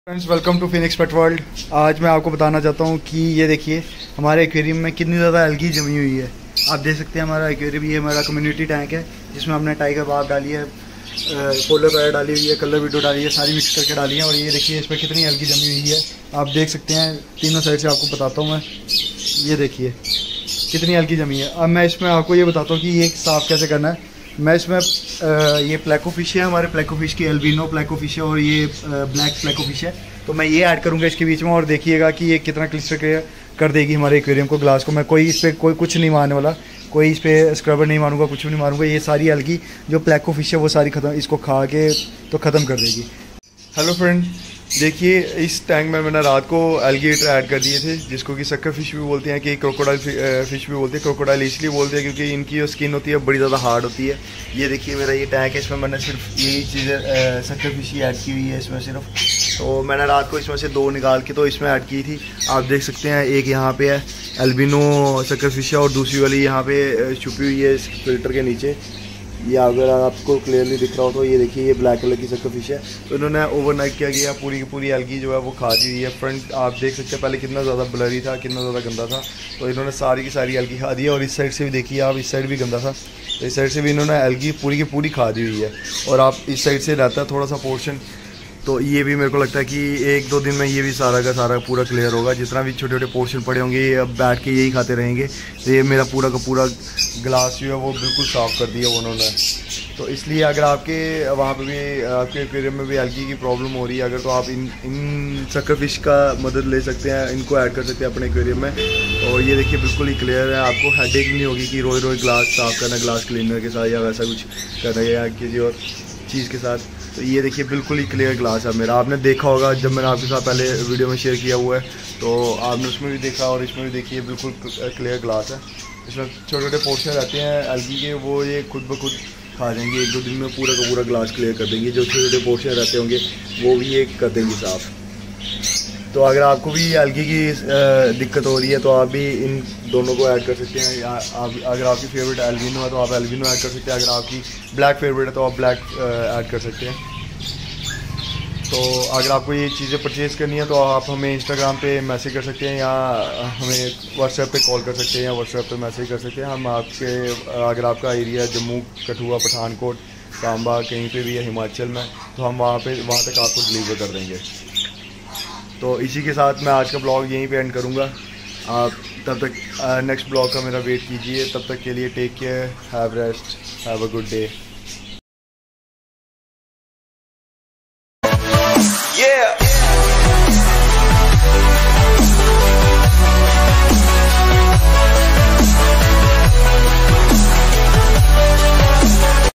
Friends, welcome to Phoenix pet world. आज मैं आपको बताना चाहता हूँ कि ये देखिए हमारे एक्वेरियम में कितनी ज़्यादा एल्गी जमी हुई है। आप देख सकते हैं हमारा एक्वेरियम, ये हमारा कम्युनिटी टैंक है जिसमें हमने टाइगर बार्ब डाली है, पोलर बेयर डाली हुई है, कलर विडो डाली है, सारी मिक्स करके डाली है। और ये देखिए इस पर कितनी एल्गी जमी हुई है, आप देख सकते हैं। तीनों साइड से आपको बताता हूँ मैं, ये देखिए कितनी एल्गी जमी है। अब मैं इसमें आपको ये बताता हूँ कि ये साफ़ कैसे करना है। मैं इसमें ये प्लेकोफिश है, हमारे प्लेकोफिश की एल्बिनो प्लेकोफिश है और ये ब्लैक प्लेकोफिश है, तो मैं ये ऐड करूँगा इसके बीच में। और देखिएगा कि ये कितना क्लिस्टर क्लियर कर देगी हमारे एक्वेरियम को, ग्लास को। मैं कोई इस पर कोई कुछ नहीं मारने वाला, कोई इस पर स्क्रबर नहीं मारूंगा, कुछ भी नहीं मारूंगा। ये सारी एल्गी जो प्लेकोफिश है वो सारी खत्म, इसको खा के तो ख़त्म कर देगी। हेलो फ्रेंड, देखिए इस टैंक में मैंने रात को एल्गेटर ऐड कर दिए थे, जिसको कि सक्कर फिश भी बोलते हैं, कि क्रोकोडाइल फिश भी बोलते हैं। क्रोकोडाइल इसलिए बोलते हैं क्योंकि इनकी जो स्किन होती है बड़ी ज़्यादा हार्ड होती है। ये देखिए मेरा ये टैंक है, इसमें मैंने सिर्फ यही चीज़ें सक्कर फिश ही ऐड की हुई है इसमें सिर्फ। तो मैंने रात को इसमें से 2 निकाल के तो इसमें ऐड की थी। आप देख सकते हैं एक यहाँ पे है एल्बिनो सक्कर फिश है और दूसरी वाली यहाँ पे छुपी हुई है इस फिल्टर के नीचे। ये अगर आपको क्लियरली दिख रहा हो तो ये देखिए ये ब्लैक कलर की सक्कर फिश है। तो इन्होंने ओवरनाइट क्या किया, पूरी की पूरी एल्गी जो है वो खा दी हुई है। फ्रंट आप देख सकते हैं पहले कितना ज़्यादा ब्लरी था, कितना ज़्यादा गंदा था, तो इन्होंने सारी की सारी एल्गी खा दी है। और इस साइड से भी देखिए आप, इस साइड भी गंदा था, तो इस साइड से भी इन्होंने एल्गी पूरी की पूरी खा दी हुई है। और आप इस साइड से रहता है थोड़ा सा पोर्शन, तो ये भी मेरे को लगता है कि 1-2 दिन में ये भी सारा का सारा पूरा क्लियर होगा। जितना भी छोटे छोटे पोर्शन पड़े होंगे ये अब बैठ के यही खाते रहेंगे। तो ये मेरा पूरा का पूरा ग्लास जो है वो बिल्कुल साफ़ कर दिया उन्होंने। तो इसलिए अगर आपके वहाँ पे भी, आपके एक्वेरियम में भी एल्गी की प्रॉब्लम हो रही है अगर, तो आप इन सक्कर फिश का मदद ले सकते हैं, इनको ऐड कर सकते हैं अपने एक्वेरियम में। और ये देखिए बिल्कुल ही क्लियर है, आपको हेडेक नहीं होगी कि रोज़ रोज़ ग्लास साफ़ करना ग्लास क्लीनर के साथ या वैसा कुछ करना या किसी और चीज़ के साथ। तो ये देखिए बिल्कुल ही क्लियर ग्लास है मेरा। आपने देखा होगा जब मैंने आपके साथ पहले वीडियो में शेयर किया हुआ है, तो आपने उसमें भी देखा और इसमें भी देखिए बिल्कुल क्लियर ग्लास है। इसमें छोटे छोटे पोर्शन रहते हैं एल्गी के, वो ये खुद ब खुद खा जाएंगे। 1-2 दिन में पूरा का पूरा ग्लास क्लियर कर देंगे। जो छोटे छोटे पोर्शन रहते होंगे वो भी ये कर देंगे साफ़। तो अगर आपको भी एल्गी की दिक्कत हो रही है तो आप भी इन दोनों को ऐड कर सकते हैं। आप अगर आपकी फेवरेट एल्बिनो है तो आप एल्बिनो ऐड कर सकते हैं, अगर आपकी ब्लैक फेवरेट है तो आप ब्लैक ऐड कर सकते हैं। तो अगर आपको ये चीज़ें परचेज़ करनी है तो आप हमें इंस्टाग्राम पे मैसेज कर सकते हैं या हमें व्हाट्सएप पे कॉल कर सकते हैं या व्हाट्सएप पे मैसेज कर सकते हैं। हम आपके, अगर आपका एरिया जम्मू, कठुआ, पठानकोट, सांबा कहीं पे भी है हिमाचल में, तो हम वहाँ तक आपको डिलीवर कर देंगे। तो इसी के साथ मैं आज का ब्लॉग यहीं पे एंड करूँगा। आप तब तक नेक्स्ट ब्लॉग का मेरा वेट कीजिए। तब तक के लिए take care, have rest, have a good day.